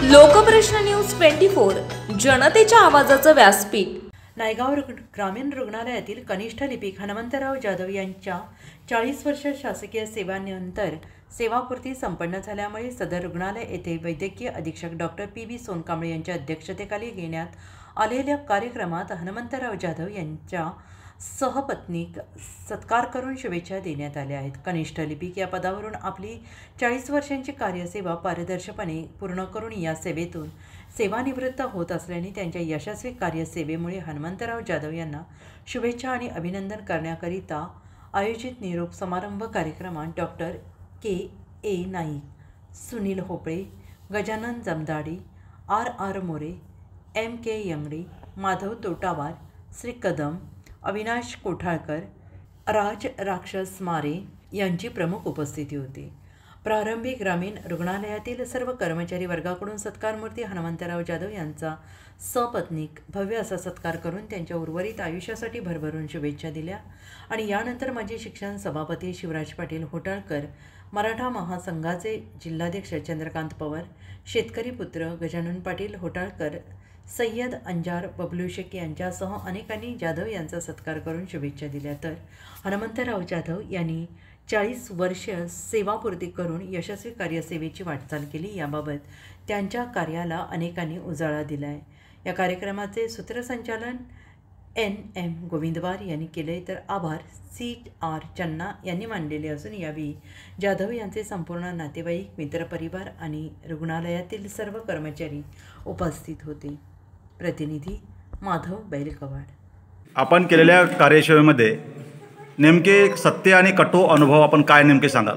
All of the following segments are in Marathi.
लोकप्रश्न न्यूज 24 जनतेच्या आवाजाचं व्यासपीठ। नायगाव ग्रामीण रुग्णालयातील कनिष्ठ लिपिक हनुमंतराव जाधव यांच्या 40 वर्ष शासकीय सेवानंतर सेवापूर्ती संपन्न झाल्यामुळे सदर रुग्णालय येथे वैद्यकीय अधीक्षक डॉक्टर पी.बी. सोनकांबळे यांच्या अध्यक्षतेखाली घेण्यात आलेल्या कार्यक्रमात हनुमंतराव जाधव यांच्या सहपत्नीक सत्कार करून शुभेच्छा देण्यात आल्या आहेत। कनिष्ठ लिपिक या पदावरून आपली 40 वर्षांची कार्यसेवा पारदर्शकपणे पूर्ण करून या सेवेतून सेवानिवृत्त होत असल्याने त्यांच्या यशस्वी कार्यसेवेमुळे हनुमंतराव जाधव यांना शुभेच्छा आणि अभिनंदन करण्याकरिता आयोजित निरोप समारंभ कार्यक्रमात doctor K A. Naik, Sunil Hopale, Gajanan Jamdadi, R More, M.K. Yangade, Madhav Totawar, Shri Kadam, Avinash Kothalkar, Raj राक्षस मारे यांची प्रमुख उपस्थिती होती। प्रारंभी ग्रामीण रुग्णालयातील सर्व कर्मचारी वर्गाकडून सत्कारमूर्ती हनुमंतराव जाधव यांचा सपत्नीक भव्य असा सत्कार करून त्यांच्या उर्वरित आयुष्यासाठी भरभरून शुभेच्छा दिल्या आणि यानंतर माजी शिक्षण सभापती शिवराज पाटील होटाळकर, मराठा महासंघाचे जिल्हाध्यक्ष चंद्रकांत पवार, शेतकरी पुत्र गजानन पाटील होटाळकर, सय्यद अंजार बबलू शेख यांच्यासह अनेकांनी जाधव यांचा सत्कार करून शुभेच्छा दिल्या। तर हनुमंतराव जाधव यांनी 40 वर्ष सेवापूर्ती करून यशस्वी कार्यसेवेची वाटचाल केली, याबाबत त्यांच्या कार्याला अनेकांनी उजाळा दिला आहे। या कार्यक्रमाचे सूत्रसंचालन N.M. गोविंदवार यांनी केले, तर आभार C.R. चन्ना यांनी मानलेले असून यावेळी जाधव यांचे संपूर्ण नातेवाईक, मित्रपरिवार आणि रुग्णालयातील सर्व कर्मचारी उपस्थित होते। प्रतिनिधी माधव बैलकवाड। आपण केलेल्या कार्यसेवेमध्ये नेमके सत्य आणि कटू अनुभव आपण काय नेमके सांगाल?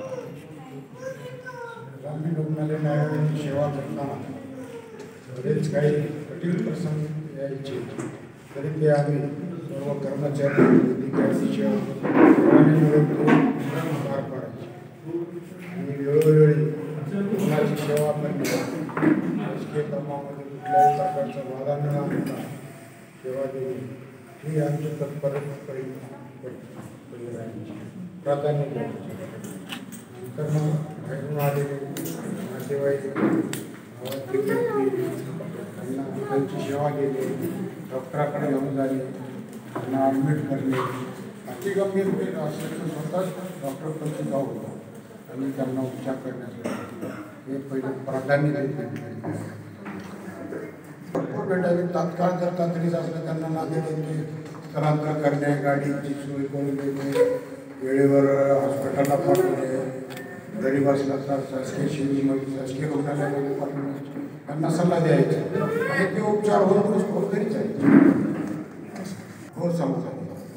ग्रामीण रुग्णालयाची सेवा करताना बरेच काही कठीण प्रसंग यायचे, तरी ते आम्ही सर्व कर्मचारी अधिकारी पार पाडायचे आणि वेळोवेळी रुग्णाची सेवा करणे, राजकीय कामामध्ये कुठल्याही प्रकारचा बाधा न आणता सेवा देणे ही आमची तत्परतेकडे प्राधान्य द्यायचे। नंतर मग बाहेरून आलेले नातेवाईक त्यांना त्यांची सेवा केली, डॉक्टराकडे घेऊन जाणे, त्यांना ॲडमिट करणे, अति गंभीर असेल तर स्वतःच डॉक्टरकडे जाऊन आणि त्यांना उपचार करण्यासाठी हे पहिलं प्राधान्य द्यायचे। भरपूर भेटावे, तात्काळ जर तातडीचं असलं त्यांना नातेवाईक स्थलांतर करणे, गाडीची सोय करून देणे, वेळेवर हॉस्पिटलला पाठवणे, गरीब असला तर शासकीय रुग्णालयामध्ये पाठवणे, त्यांना सल्ला द्यायचा आणि ते उपचार होऊन घरी जायचे। हो समजा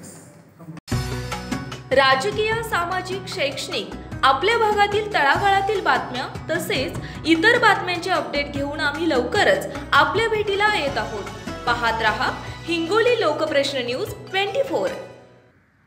राजकीय, सामाजिक, शैक्षणिक आपल्या भागातील तळागाळातील बातम्या तसेच इतर बातम्यांचे अपडेट घेऊन आम्ही लवकरच आपल्या भेटीला येत आहोत। पाहत रहा हिंगोली लोकप्रश्न न्यूज 24।